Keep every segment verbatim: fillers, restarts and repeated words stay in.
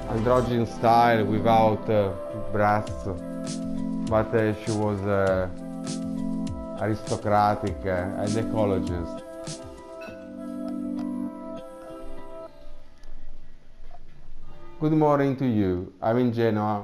androgyne style without uh, breasts, but uh, she was uh, aristocratic uh, and ecologist. Good morning to you. I'm in Genoa.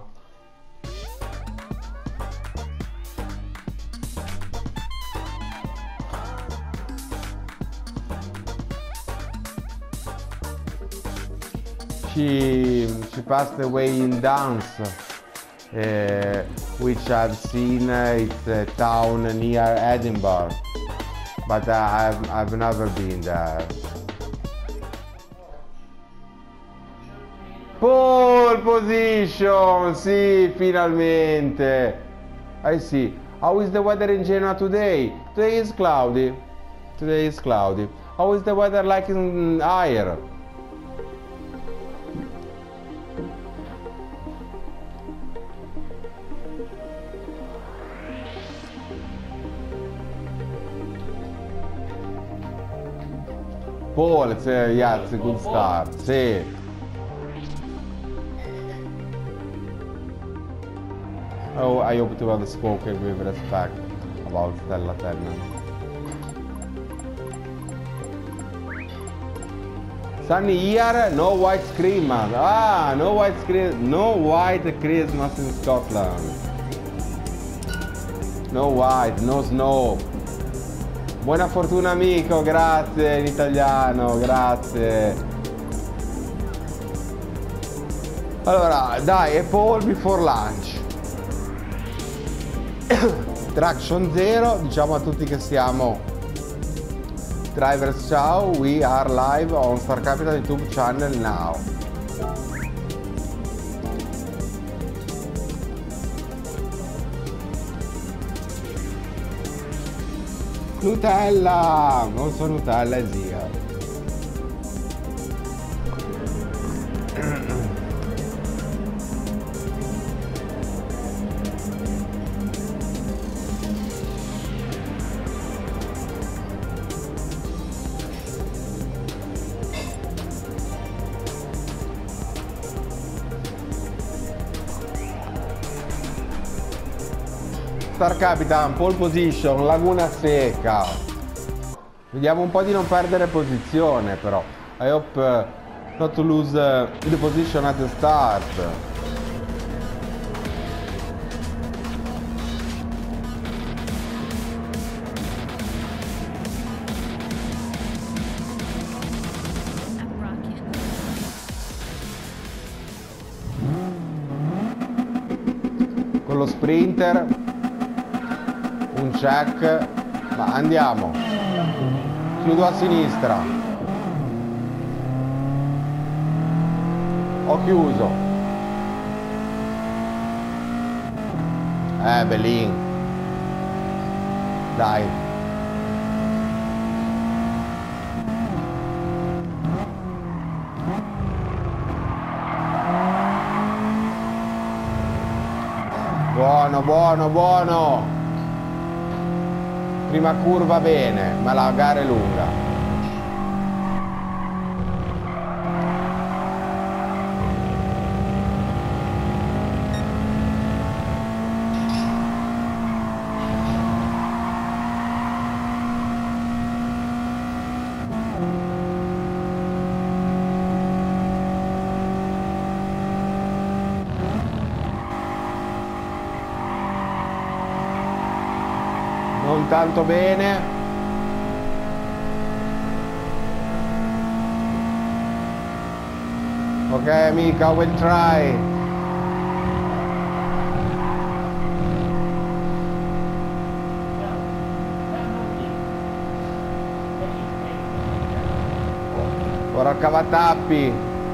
She, she passed away in Dance, uh, which I've seen. Uh, it's a town near Edinburgh, but uh, I've, I've never been there. Pole position! Sì, finalmente! I see. How is the weather in Genoa today? Today is cloudy. Today is cloudy. How is the weather like in Ayr? Paul, it's a, yeah, it's a good start. Sì. Oh, I hope to have spoken with respect about Stella Tennant. Sunny here, no white Christmas. Ah, no white Christmas, no white Christmas in Scotland. No white, no snow. Buona fortuna amico, grazie in italiano, grazie. Allora, dai, Apple before lunch. Traction zero, diciamo a tutti che siamo drivers, ciao, we are live on Star Capital YouTube channel now. Nutella, non so Nutella, è zia. Star Capitan, pole position, Laguna Seca. Vediamo un po' di non perdere posizione però. I hope uh, not to lose uh, the position at the start. Con lo sprinter un check, ma andiamo, chiudo a sinistra, ho chiuso, eh Belin, dai, buono, buono, buono. Prima curva bene, ma la gara è lunga. Non tanto bene. Ok amica, I will try. Ora cavatappi.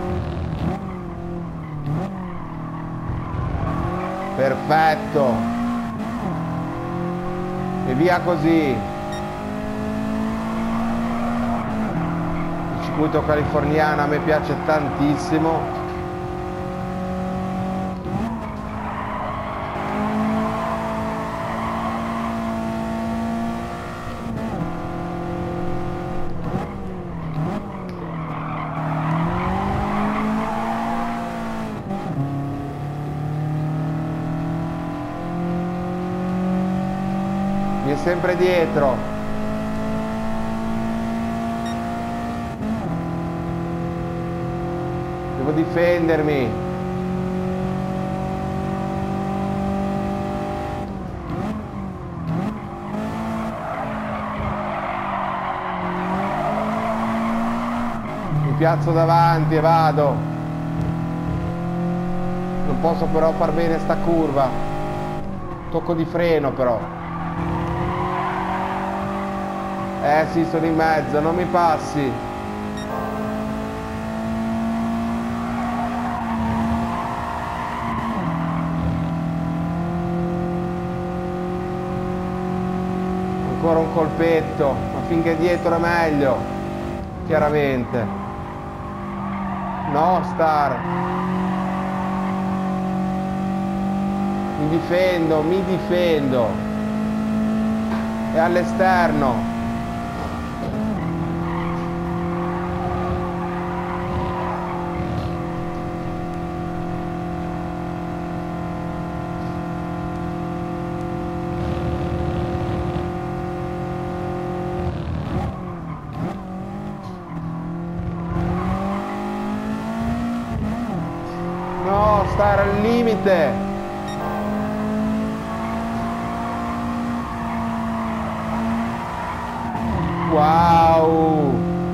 Perfetto. E via così. Il circuito californiano a me piace tantissimo. sempre dietro. Devo difendermi. Mi piazzo davanti e vado. Non posso però far bene sta curva. Tocco di freno però. Eh sì, sono in mezzo, non mi passi. Ancora un colpetto, ma finché dietro è meglio. Chiaramente. No, Star. Mi difendo, mi difendo. È all'esterno. No, stare al limite. Wow.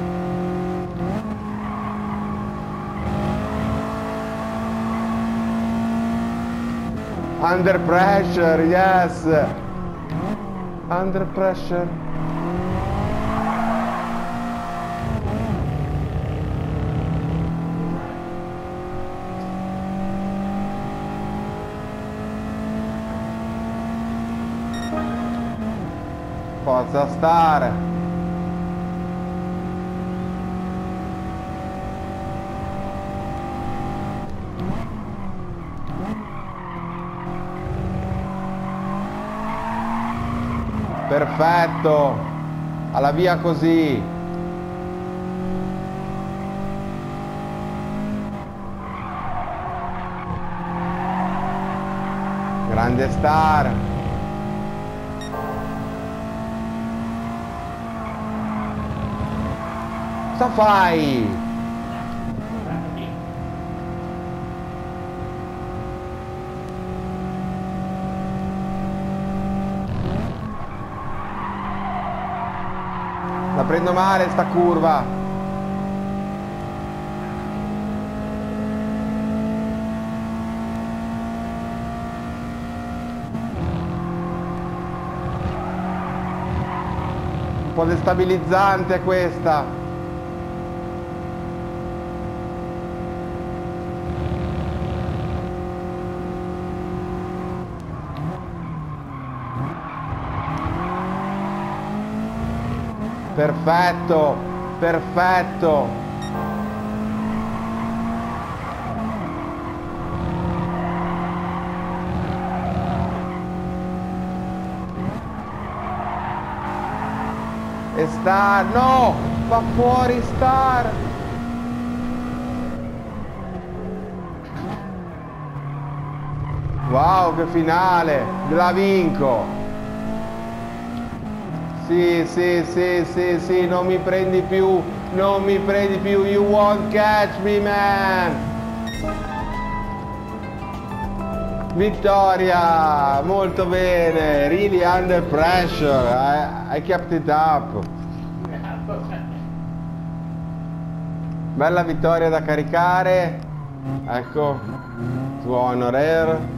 Under pressure, yes. Under pressure. Forza Star. Perfetto, alla via così. Grande Star. Cosa fai? La prendo male sta curva. Un po' destabilizzante questa. Perfetto, perfetto. E Star, no, va fuori Star. Wow, che finale, la vinco. Sì, sì, sì, sì, sì, non mi prendi più, non mi prendi più, you won't catch me, man! Vittoria, molto bene, really under pressure, I, I kept it up. Bella vittoria da caricare, ecco, to honor her.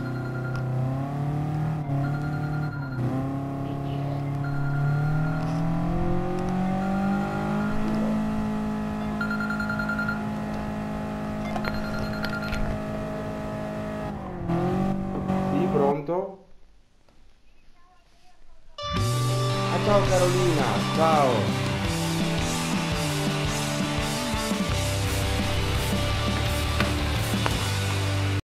Pronto? Ah, ciao Carolina, ciao!